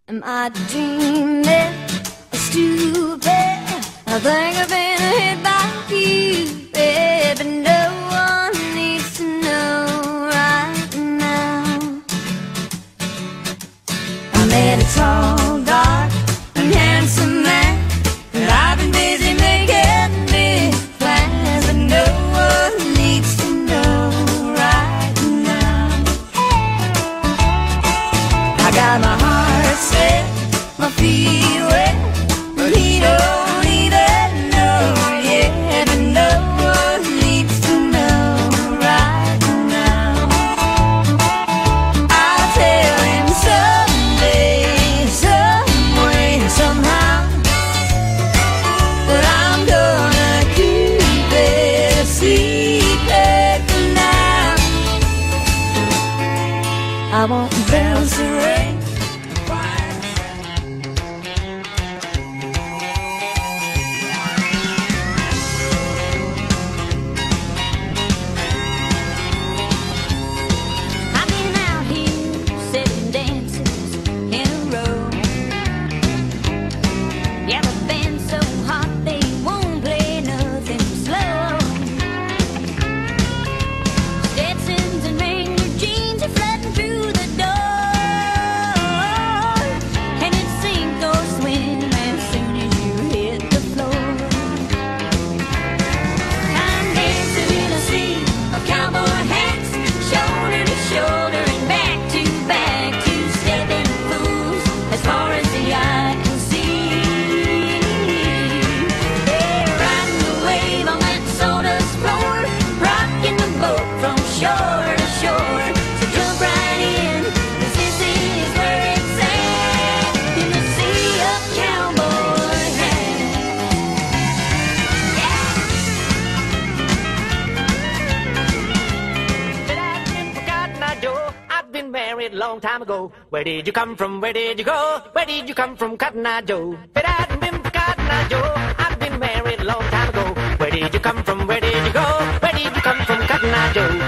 Am I dreaming or stupid? I think I've been hit by you, babe, but no one needs to know right now. I met a tall, dark, and handsome man, and I've been busy making big plans, but no one needs to know right now. I got my heart set, my feet wet, but he don't even know yet, but no one needs to know right now. I'll tell him someday, some way, somehow, that I'm gonna keep it a secret now. I won't bounce the rain. Long time ago, where did you come from? Where did you go? Where did you come from, Cotton Eye Joe? But I hadn't been for Cotton Eye Joe. I've been married a long time ago. Where did you come from? Where did you go? Where did you come from, Cotton Eye Joe?